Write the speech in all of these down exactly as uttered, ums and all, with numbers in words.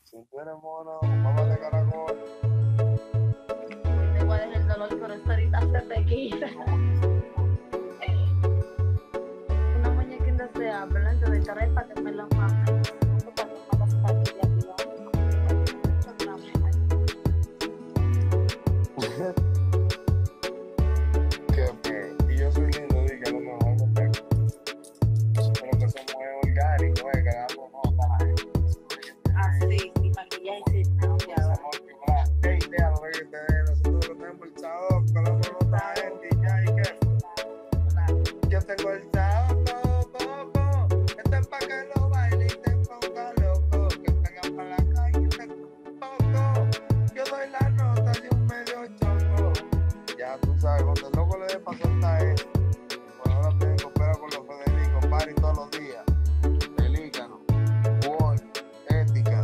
Si tú eres mono, mamá de caracol. Te voy a dejar el dolor, pero esto ahorita se te quita. Una muñequita se abre antes de traer para que me la mame. Para que me la saque de aquí. Que pues, y yo soy lindo, di que a lo mejor no tengo. Pero que somos orgánicos, eh, que damos no para la gente. Ah, sí, sí, maquillaje sí, no, ya va. ¿Qué idea lo que te nosotros lo tenemos el chavo, que lo otra gente y ya, y qué? Yo tengo el chavo, coco, este es pa' que lo baile y te ponga loco, que tenga para la calle y te poco. Yo doy la nota de un medio choco. Ya tú sabes, cuando el loco le dé pa' soltar eso, pues ahora tengo que operar con los Federico, party todos los días. Pelícano, Wall, Ética,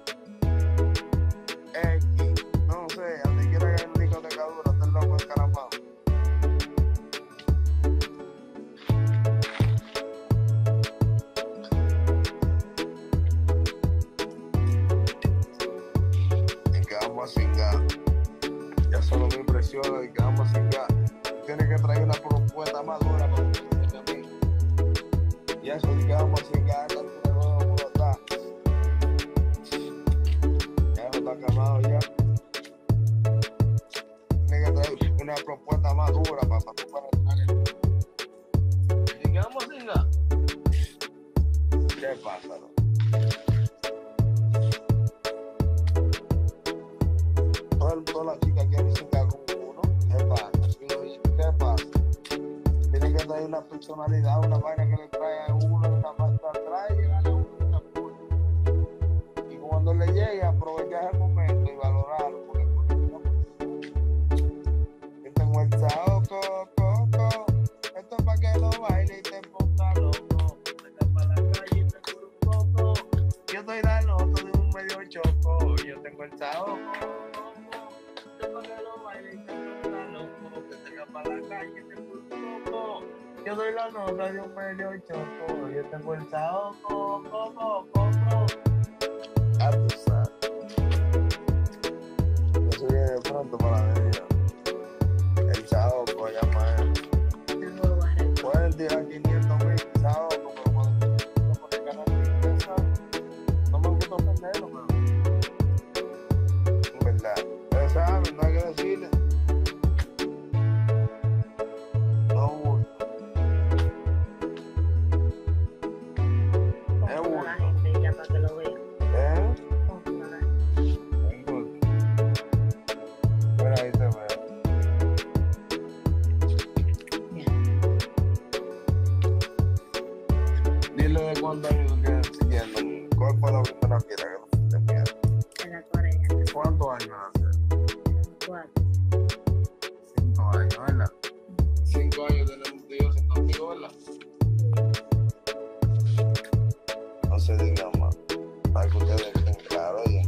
X, no sé, donde quiera que haya una discoteca dura, está el loco encaramado. Y que vamos a cingar. Ya solo me impresiona y que vamos a cingar. Tienes que traer una propuesta más dura para que me a mí. Y eso de que vamos a cingar, el nuevo mundo está. Ya eso está acabado ya. Tienes que traer una propuesta más dura para para para ¿y qué vamos a cingar? ¿Qué pasa, no? Todas las chicas quieren cingar con uno. ¿Qué pasa? ¿Qué pasa? Tienen que traer una personalidad, una vaina que le trae a uno, una maestra trae y llegar a uno una puta. Y cuando le llegue, aprovechar el momento y valorarlo. Porque, porque yo tengo el chao, coco, coco. Esto es para que lo baile y te ponga loco. Venga para la calle y te curo un poco. Yo doy la nota de un medio choco. Yo tengo el chao, coco. Para la calle, te poco. Yo doy la nota de un medio choco. Yo tengo el saoco, coco, coco. Ah, tú sabes. Eso viene pronto para la avenida. El saoco, llama él. Pueden tirar quinientos mil saoco, pero cuando yo por el canal de empresa, no me gusta ofenderlo, pero. En verdad. Ustedes saben, no hay que decirle. ¿Cuántos años quedan siguiendo? ¿Cuál fue la primera fiesta que tú fuiste miedo? En la Corea. ¿Cuántos años hace? Cuatro. Cinco años, ¿verdad? Cinco años tenemos tú y yo siendo amigos, ¿verdad? No se diga más. Para que ustedes estén claros, oye.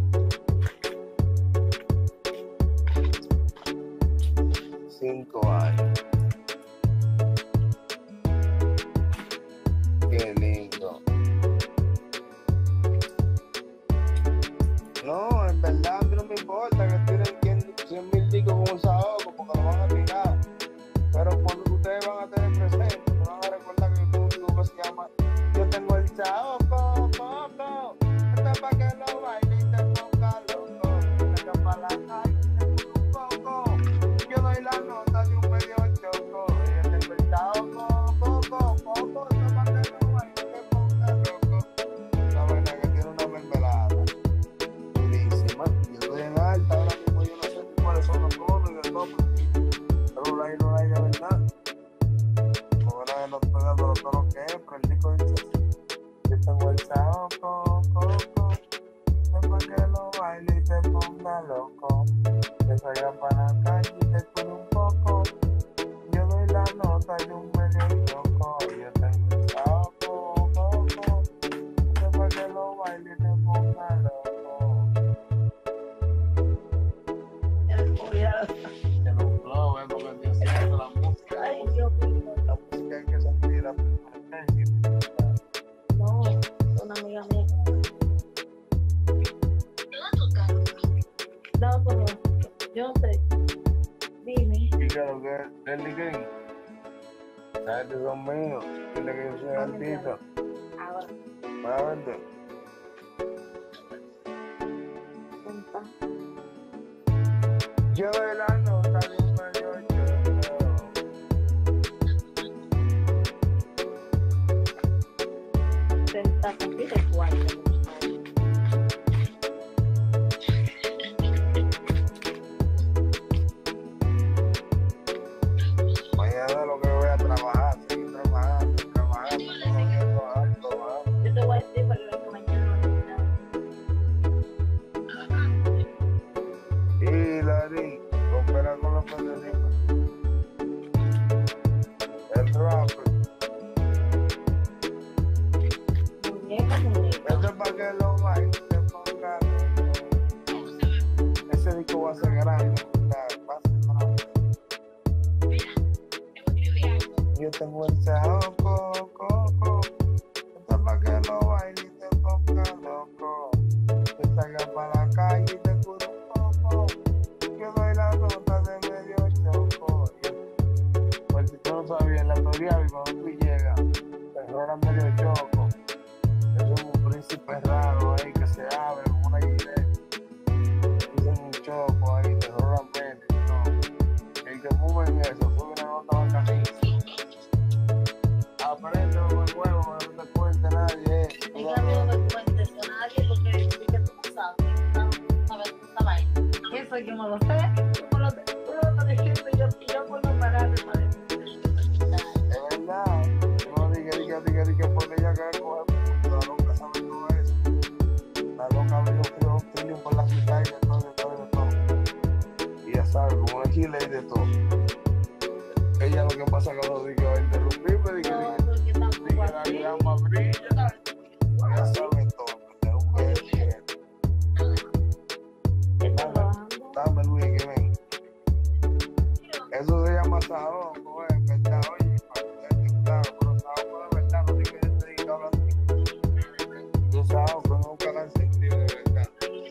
Cinco años. Qué lindo. No, en verdad a mí no me importa que tiren cien mil discos con un saoco porque lo van a tirar. Pero cuando ustedes van a tener presente, me van a recordar que yo tengo un disco que se llama Yo tengo el saoco, coco. Esto es para que lo baile y te ponga loco. Venga para la calle y te ponga un poco. Yo doy la nota de un medio choco. Yo tengo el saoco, coco, coco. Esto es para que lo baile y te ponga loco. La vaina que tiene una mermelada. Yo estoy en alta, ahora mismo yo no sé ni cuáles son los tonos y el tope. Pero no hay, no hay de verdad. Porque no estoy dando los tonos que es, pero el disco dice así. Yo tengo el saoco, coco. Esto es para que lo baile y te ponga loco. Que salga para la calle y te cure un poco. Yo doy la nota de un medio choco. Yo tengo el saoco, coco. Esto es para que lo baile y te ponga loco. Que los flow, eh, porque Dios siente la música. Ay, Dios mío. La música hay que sentir la presencia. No, una amiga mía. Leslie Green. ¿Sabes que son míos? Dile que yo soy artista. Ahora, ¿Me va a vender? senta. Yo de la nota de un medio choco. Senta, compite cuatro. Mañana lo que voy a trabajar, seguir trabajando, trabajando, todavía trabajando, trabajando. Yo te voy a decir para que mañana no hay nada. Y Larry, coopera con los periodistas. El rapper. Muñeca, muñeca. Eso es para que lo bailen, se pongan. Ese disco va a ser grande, ¿verdad? Va a ser grande. Yo tengo el saoco, coco. Esto es para que lo bailen y te pongas loco. Que salgas para la calle y te cure un poco. Que doy la nota de medio choco. Pues si tú no sabías, la teoría, cuando tú llegas, te roban medio choco. Es un príncipe raro ahí que se abre como una guileta. Dicen un choco ahí, te roban medio choco. El que mueve en eso, sube una nota bacanísima. Aprende los huevos, no te cuente nadie. Es que a mí no me cuentes a nadie porque es que tú no sabes. No sabes esta vaina. Eso yo no lo sé. Tú me lo, tú me lo estás diciendo y yo, y yo puedo parar de madre. Es verdad. No diga, diga, diga, diga, porque ella cae con el mundo. La loca sabe todo eso. La loca abrió un feeling por la mitad y de todo, de todo, de todo. Y ya sabe, como un chile y de todo. Ella lo que pasa es que lo digo, va a interrumpirme, diga, No, diga, porque diga, tampoco la así. llama brilla. Ya sabe todo, es un bebé. Está trabajando. Dame, Luis, que ven. Eso se llama saoco, eh, verdad, oye, para que esté claro, pero saoco de verdad, no digo que yo te diga ahora así. Yo saoco nunca la he sentido de verdad.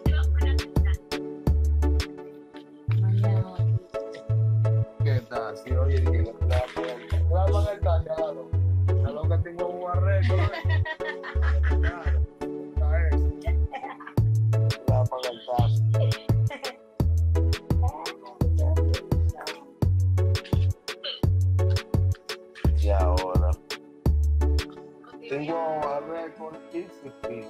Mañana. ¿Qué tal? Si oye, que le da el callado. La loca tengo un arreglo, ¿eh? Claro, está eso. La paga el tazo. Y ahora tengo a récord Easy Fit,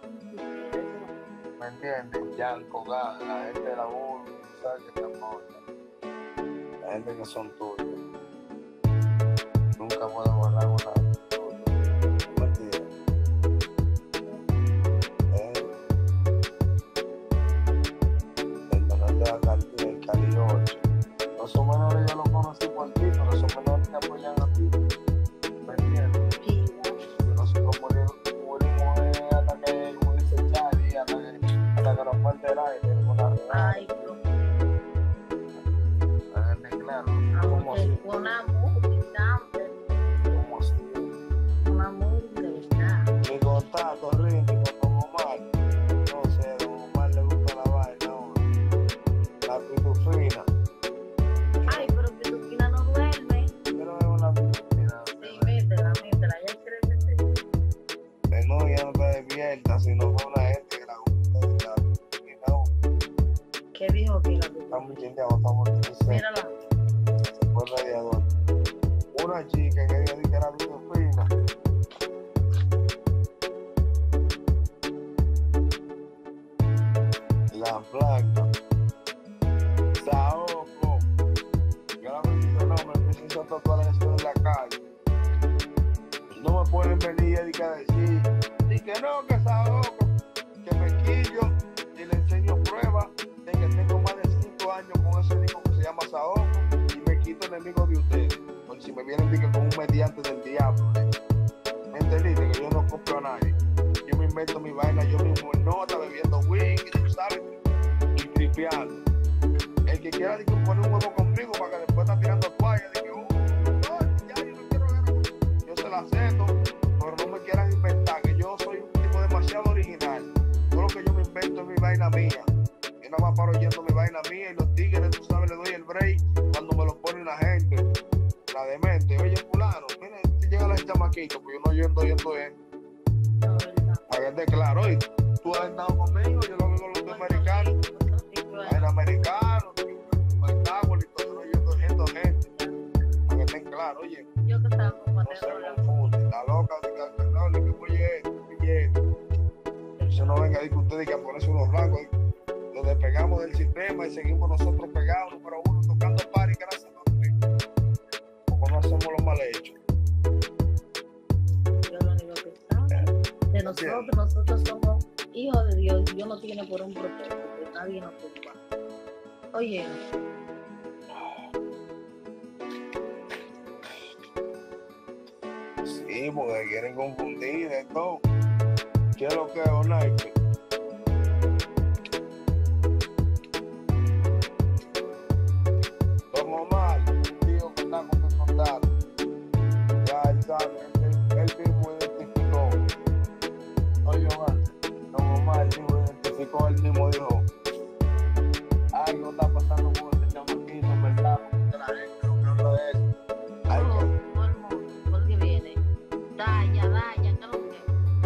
¿me entiendes? Yanko, la gente de la U, ¿sabes que te apoya? La gente que son tuyos. Nunca puedo borrar una tuya. ¿Me entiendes? Eh, el menor de la cartilla, el Cali ocho. Los menores yo los conocí por ti, pero los menores te apoyan a ti. ¿Me entiendes? Y nosotros morimos, morimos eh, hasta que, como dice Charlie, hasta que, hasta que nos falte el aire, con la real. Ay, no. La gente, claro, como si, Una música, como si. una música, ¿verdad? Mi contacto, Ricky, con Don Omar. No sé, Don Omar le gusta la vaina ahora. La pitufina. Ay, pero que tu esquina no duerme. Pero es una pitufina. Sí, métela, métela, ya quiere meter. Que no, ya no está despierta, sino fue una gente que la gusta de la pitufina. ¿Qué dijo que la tu? Estamos chingados, estamos en Mírala. se fue el radiador. Una chica que dijo que era pitufina. La blanca. Saoco. Yo la bendice el nombre, me hizo todas las canciones en la calle. No me pueden venir y a decir, y que no, que Saoco, que me quillo y le enseño pruebas de que tengo más de cinco años con ese disco que se llama Saoco y me quito enemigos de ustedes. Porque si me vienen dique con un mediante del diablo, ¿eh? ¿Me entendiste? Que yo no copio a nadie. Yo me invento mi vaina, yo mismo en nota, bebiendo whisky, tú sabes, y tripeando. El que quiera dice, poner un huevo conmigo para que después está tirando toalla, de que, uh, no, ya yo no quiero ver. Yo se la acepto, pero no me quieran inventar, que yo soy un tipo demasiado original. Todo lo que yo me invento es mi vaina mía. Yo nada más paro oyendo mi vaina mía y los tigres, tú sabes, le doy el break cuando me lo pone la gente. chiquito, pues yo no yendo yendo esto. No, verdad. Para que esté claro, y tú has estado conmigo, yo lo veo con los americanos, hay americanos, Pentágono y todo, yo no yendo yendo gente. Para que estén claros, oye, Yo que estaba con no se confunde, está loca, no, le que oye esto, oye esto. Eso no venga ahí que ustedes que a ponerse unos rangos, lo despegamos del sistema y seguimos nosotros pegados, número uno, tocando par y gracias a Dios. Como no hacemos lo mal hecho. Yo lo único que sabe de nosotros, nosotros somos hijos de Dios. Dios nos tiene por un propósito, que nadie nos culpa. Oye, Sí, porque quieren confundir esto. ¿Qué es lo que es un naipe? Don Omar, un tío que está con el condado. Ya él sabe, él, él mismo identificó. Oye, Omar, Don Omar mismo identificó, él mismo dijo, algo está pasando con este chamaquito, en verdad, porque la gente lo que habla de él. Hay todo, que todo el mundo, porque viene. Daya, Daya, ¿qué es lo que?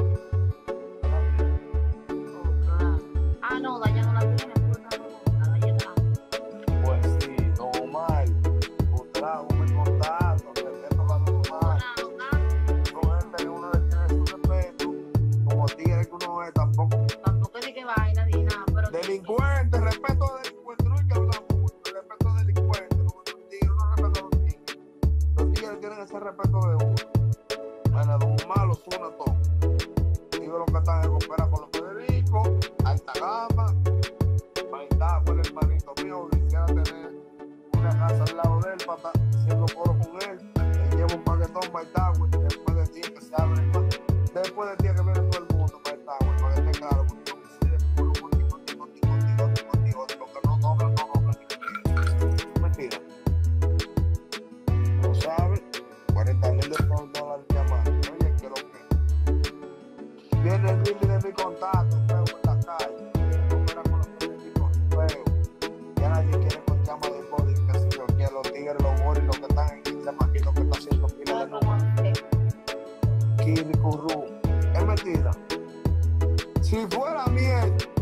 Oh, claro. Ah, no, Daya no la tiene, pues no, no, la Daya está. Pues sí, Don Omar, trajo un contacto, respeto a Don Omar. Con gente que uno le tiene su respeto, como tigre que uno es, tampoco. Tampoco es de que vaina ni nada, pero. Delincuente, respeto a delincuente, no hay que hablar mucho, respeto a delincuente, no es un tigre, no respeto a los tigres. Los tigres tienen ese respeto de uno. Bueno, Don Omar lo suena todo. Digo lo que están en opera con los Federico, alta gama. Ahí está, fue el hermanito mío, quisiera tener una casa al lado de él para estar haciendo coro con él. Le llevo un paquetón para Itagüe, después de día que se abre el mar. Después del día que viene todo el mundo para Itagüe, para que esté claro, porque yo quisiera puro contigo, contigo, contigo, contigo, contigo, lo que no dobla, no dobla. Mentira. No sabe, cuarenta mil dólares de diamante. Oye, que lo que. Viene el límite de mi contacto, feo en la calle. Quiere comer con los Federicos, feo. Ya nadie quiere con chama de body, que si yo quiero los tigres, los boris, los que están en el chamaquito que está haciendo pila de números. Kiri Curru. Es mentira. Si fuera miel,